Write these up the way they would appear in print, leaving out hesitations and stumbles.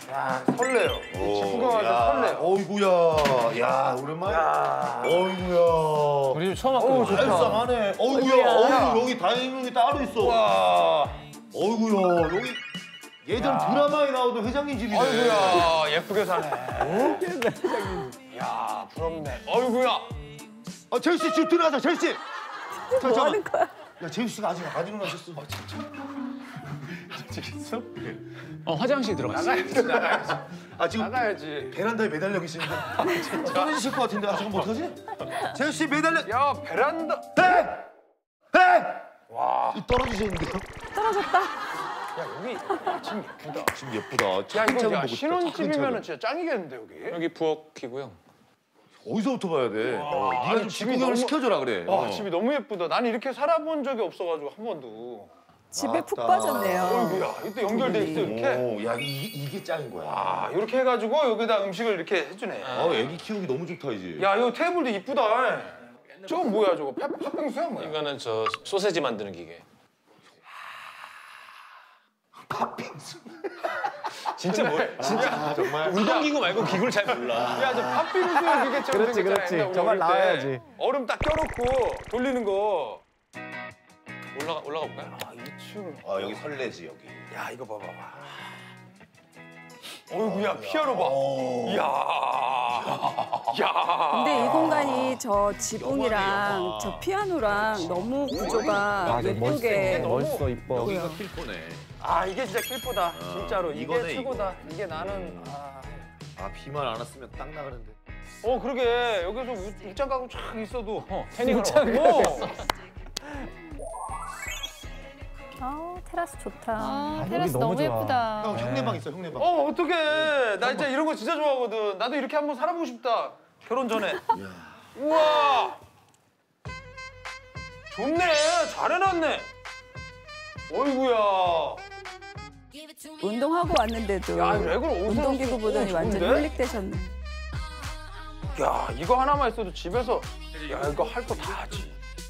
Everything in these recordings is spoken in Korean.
야, 설레요. 직구경할 때 설레요. 어이구야. 야, 오랜만에. 어이구야. 우리 처음 왔거든. 알싸하네. 어이구야. 어이, 여기 다이닝룸이 따로 있어. 와. 어이구야. 여기 예전 드라마에 나오던 회장님 집이네. 어이구야, 예쁘게 사네. 야, 부럽네. 어이구야. 아, 제이 씨 집 들어가자, 제이 씨. 뭐 하는 거야? 야, 제이 씨가 아직 안 일어나셨어. 지겠어? 화장실 들어갔어. 나가야지. 아, 지금 나가야지. 베란다에 매달려 계시는데. 떨어지실 것 같은데. 아, 잠깐 어떡하지? 제이 씨 매달려. 야, 베란다. 와. 떨어지셨는데요? 떨어졌다. 야, 여기 집 예쁘다. 집 예쁘다. 야, 이거 야, 신혼집이면 진짜 짱이겠는데, 여기? 여기 부엌이고요. 어디서부터 봐야 돼? 네가 아니, 좀 집이 집구경을 너무- 시켜줘라 그래. 와, 집이 너무 예쁘다. 난 이렇게 살아본 적이 없어가지고 한 번도. 집에 푹 맞다. 빠졌네요. 어이구야, 이때 연결돼 있어, 이렇게. 오, 야, 이게 짱인 거야. 아, 이렇게 해가지고 여기다 음식을 이렇게 해주네. 애기 키우기 너무 좋다 이제. 야, 이거 테이블도 이쁘다. 저건 뭐야, 저거? 팥빙수야, 뭐야? 이거는 저 소세지 만드는 기계. 팥빙수. 진짜 뭐야? 진짜 정말. 운동기구 말고 기구를 잘 몰라. 야, 저 팥빙수 기계처럼 그렇지, 그렇지. 생겼잖아, 정말 우리 어릴 때. 나와야지. 얼음 딱 껴놓고 돌리는 거. 올라가 볼까요? 아, 2층. 아, 여기 설레지 여기. 야, 이거 봐봐. 어이구야, 피아노 봐. 이야. 야. 근데 이 공간이 저 지붕이랑 저 피아노랑 너무 구조가 예쁘게. 멋있어, 이뻐. 여기가 킬포네. 아, 이게 진짜 킬포다. 진짜로. 이게 이거네, 최고다. 이게 나는. 아, 비만 안 왔으면 딱 나가는데. 그러게. 여기서 웃장 가고 촥 있어도. 태닝하러 테라스 좋다. 아, 테라스 너무 너무 좋아. 예쁘다. 형, 형네방 있어, 형네방. 어떡해. 나 진짜 이런 거 진짜 좋아하거든. 나도 이렇게 한번 살아보고 싶다. 결혼 전에. 우와. 좋네. 잘 해놨네. 어이구야. 운동하고 왔는데도 야, 이걸 어디서 운동기구 보더니 완전 좋은데? 홀릭되셨네. 야, 이거 하나만 있어도 집에서 야, 이거 할 거 다 하지.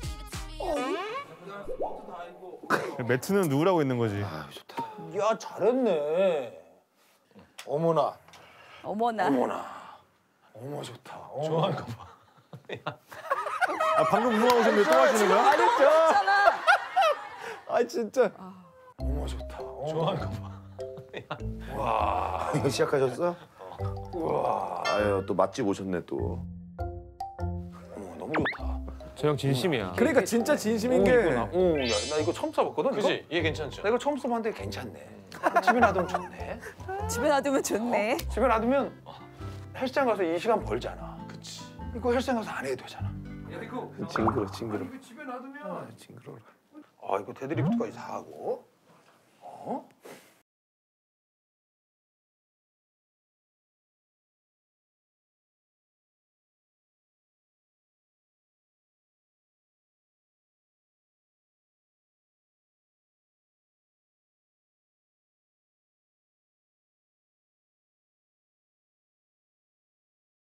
매트는 누구라고 있는 거지? 아, 좋다. 야, 잘했네. 어머나. 어머나. 어머나. 어머, 좋다. 좋아하는 거 봐. 아, 방금 운동하고 오셨는데 또 하시는 거야? 아니 그렇잖아. 아, 진짜. 어머, 좋다. 좋아하는 거 봐. 와. 이거 시작하셨어? 우와. 아유, 또 맛집 오셨네 또. 어머, 너무 좋다. 저 형 진심이야. 그러니까 진짜 진심인 게. 야, 나 이거 처음 써봤거든. 그지? 얘 괜찮죠? 나 이거 처음 써봤는데 괜찮네. 집에 놔두면 좋네. 집에 놔두면 좋네. 집에 놔두면 헬스장 가서 이 시간 벌잖아. 그치. 이거 헬스장 가서 안 해도 되잖아. 야, 이거 징그러, 징그러. 이거 집에 놔두면 징그러라. 아, 이거 데드리프트까지 다 하고.